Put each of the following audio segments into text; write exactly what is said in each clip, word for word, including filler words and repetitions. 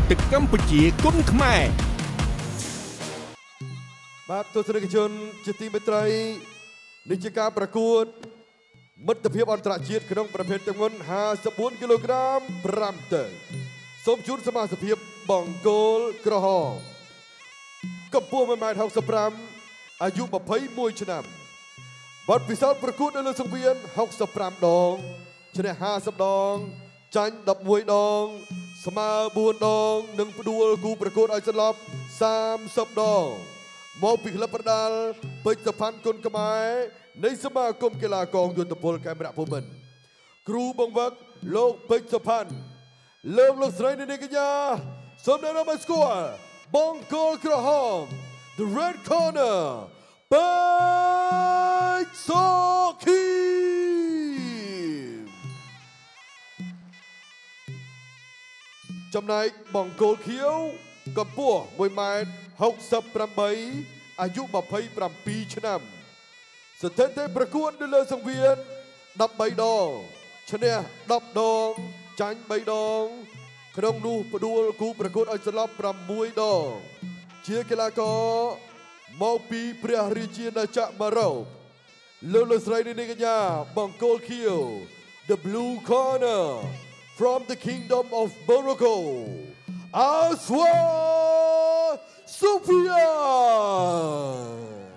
ទឹកកម្ពុជាគុណខ្មែរបាទទស្សនិកជនជាទីមេត្រីនេះជាការប្រកួតមិត្តភាពអន្តរជាតិក្នុងប្រភេទទម្ងន់ห้าสิบสี่គីឡូក្រាមប្រាំតើសូមជូនសមាជិកភាពបង្គោលក្រហមកម្ពស់ មួយម៉ែត្រហុកសិបប្រាំ អាយុ ยี่สิบเอ็ด ឆ្នាំបទពិសោធន៍ប្រកួតនៅលើសង្វៀនหกสิบห้าដងឈ្នះห้าสิบដងចាញ់สิบเอ็ดដងស្មើสี่ដងនិងផ្ដួលគូប្រកួតឲ្យសន្លប់สามสิบដងមកពីក្លឹបប្រដាល់ពេជ្រសុផាន់គុណខ្មែរនៃសមាគមកីឡាកងយោធពលខេមរៈភូមិន្ទគ្រូបង្វឹកលោកពេជ្រសុផាន់លើកលោកស្រីនាងកញ្ញាសូមណែនាំឲ្យស្គាល់បង្គោលក្រហម The Red Corner ពេជ្រសុខីចំណែកបង្គោលខៀវកម្ពស់មួយម៉ែត្រហុកសិបប្រាំបីអាយុยี่สิบเจ็ดឆ្នាំស្ថិតិប្រកួតនៅលើសង្វៀនสิบสามដងឈ្នះสิบដងចាញ់បីដងក្នុងនោះផ្ដួលគូប្រកួតឲ្យសន្លប់ប្រាំមួយដងជាកីឡាករមកពីព្រះរាជាណាចក្រម៉ារ៉ុកលោកលោកស្រីនាងកញ្ញាបង្គោលខៀវ The Blue Corner from the Kingdom of Morocco Aswa Sufyan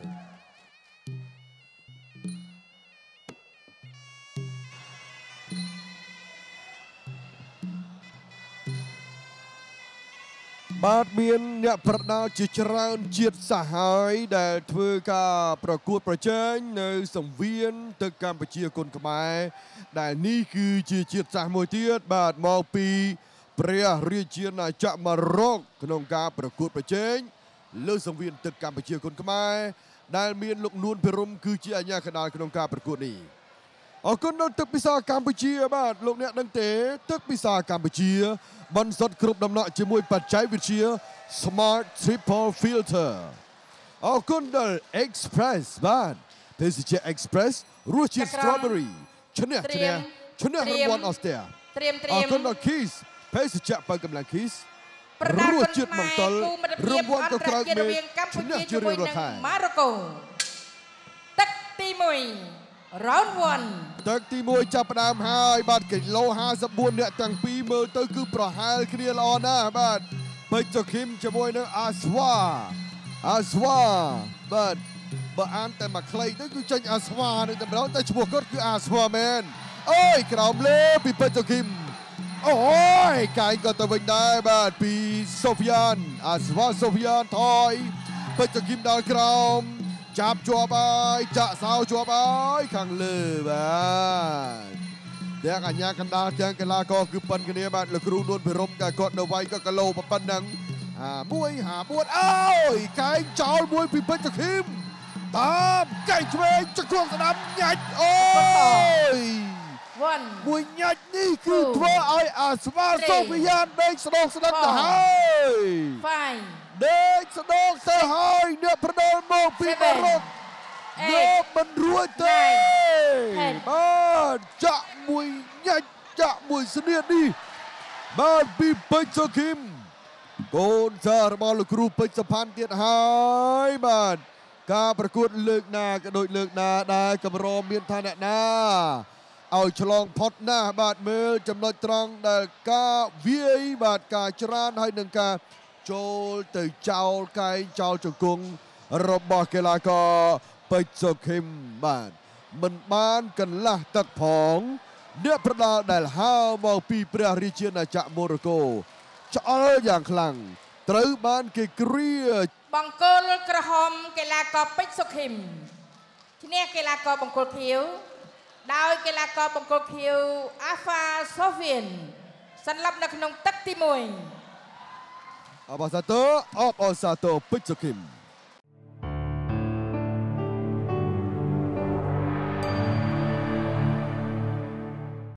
បាទមានអ្នកប្រដាល់ជាច្រើនជាតិសាសហើយដែលធ្វើការប្រកួតប្រជែងនៅសង្វៀនទឹកកម្ពុជាគុណខ្មែរដែលនេះគឺជាជាតិសាសមួយទៀតបាទមកពីព្រះរាជាណាចក្រម៉ារ៉ុកក្នុងការប្រកួតប្រជែងលើសង្វៀនទឹកកម្ពុជាគុណខ្មែរដែលមានលោកនួនភិរមគឺជាអាជ្ញាកណ្ដាលក្នុងការប្រកួតនេះអរគុណដល់ទឹកពិសាកម្ពុជាបាទលោកអ្នកដឹងទេទឹកពិសាកម្ពុជាបន្សុទ្ធគ្រប់ដំណក់ជាមួយបច្ចេកវិទ្យា Smart Triple Filter អរគុណដល់ Express បាទភេសជ្ជៈ Express រសជាតិ Strawberry ឈ្នះឈ្នះឈ្នះរង្វាន់អស្ចារ្យអរគុណដល់ Kiss ភេសជ្ជៈបើកម្លាំង Kiss រសជាតិមង្គលរង្វាន់ក៏ក្រៅមេឈ្នះជារៀងរាល់ខែម៉ារ៉ូកូទឹកទីមួយRound one ទឹកទីមួយចាប់ផ្ដើមហើយបាទគីឡូห้าสิบสี่អ្នកទាំងពីរមើលទៅគឺប្រហែលគ្នាល្អណាស់បាទពេជ្រសុខីមជាមួយនឹងអាស្វាអាស្វាបាទបើអានតែមួយខ្លីទៅគឺចេញអាស្វានឹងតែម្ដងតែឈ្មោះគាត់គឺអាស្វាមែនអូយក្រោមលេពីពេជ្រសុខីមអូយកាយក៏ទៅវិញដែរបាទពីសូហ្វីយ៉ានអាស្វាសូហ្វីយ៉ានថយពេជ្រសុខីមដល់ក្រោមចាប់ជាប់ហើយចាក់សោជាប់ហើយខាងលើបាទទាំងអាញាកណ្ដាលទាំងកីឡាករគឺប៉ុនគ្នាបាទលោកគ្រូនួនភិរមក៏គាត់នៅវាយក៏គីឡូប៉ុណ្ណឹងហាមួយហាបួនអូយកែងចោលមួយពីពេជ្រសុខីមតាមកែងឆ្វេងចង្គង់ស្ដាប់ញាច់អូយមួយញាច់នេះគឺធ្វើឲ្យអាស្វាសូហ្វីយ៉ានដេកស្ដងស្ដិតទៅហើយដេកស្ដងទៅហើយអ្នកប្រដាល់មកពីបារ៉ុកយកមិនរួចទេបាទចាក់មួយញាច់ចាក់មួយស្នៀតនេះបាទពីពេជ្រសុខីមកូនសាររបស់លោកគ្រូពេជ្រសុផាន់ទៀតហើយបាទការប្រកួតលើកណាក៏ដូចលើកណាដែរកម្រមានឋានៈណាឲ្យឆ្លងផុតណាស់បាទមើលចំណុចត្រង់ដែលការវាយបាទការច្រានហើយនឹងការចូលទៅចោលកែងចោលជង្គង់របស់កីឡាករពេជ្រសុខីមបាទមិនបានកន្លះទឹកផងអ្នកប្រដាល់ដែលហើរមកពីព្រះរាជាណាចក្រម៉ូរ៉ូកូឆ្អល់យ៉ាងខ្លាំងត្រូវបានគេគ្រាបង្គោលក្រហមកីឡាករពេជ្រសុខីមឈ្នះកីឡាករបង្គោលខៀវដោយកីឡាករបង្គោលខៀវអាហ្វាសូហ្វៀនសន្លប់នៅក្នុងទឹកទីមួយអបអសាទរអបអសាទរពេជ្រសុខីម